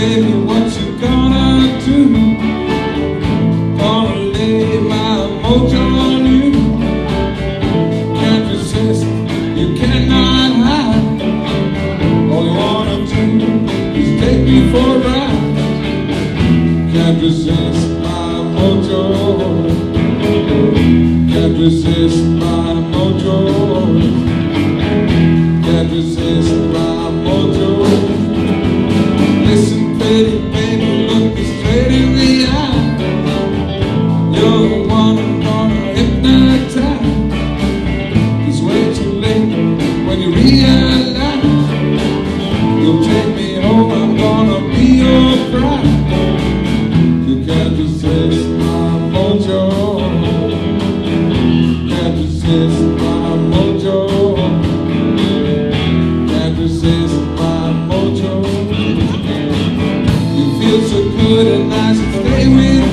baby, what you gonna do? Gonna lay my mojo on you. Can't resist, you cannot hide. All you wanna do is take me for a ride. Can't resist my mojo. Can't resist my mojo. Can't resist my mojo. Listen, pretty baby, look me straight in the eye. You're the one I'm gonna hypnotize. It's way too late when you realize you'll take me home, I'm gonna be your bride. You can't resist my mojo. Can't resist my mojo. Can't resist my mojo. You feel so good and nice and stay with me.